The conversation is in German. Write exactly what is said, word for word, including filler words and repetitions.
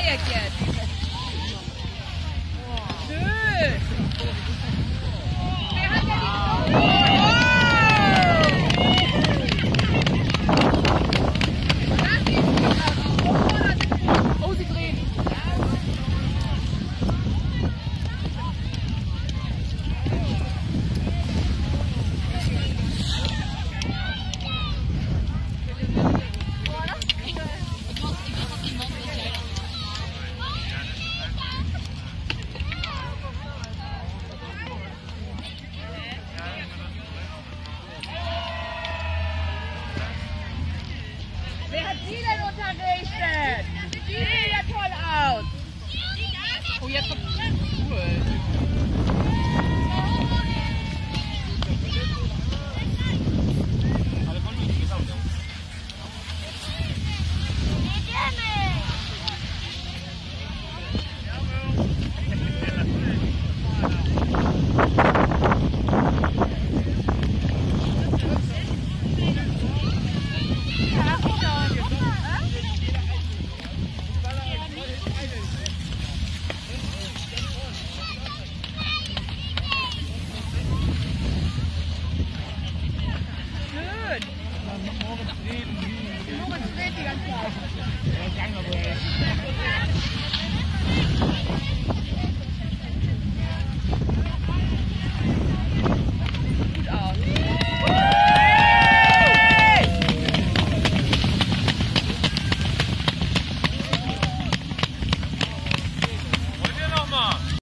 Dreieck jetzt. Schön. Wer hat denn die Oh, sie drehen. Wer hat sie denn unterrichtet? Die sehen ja toll aus. Oh, jetzt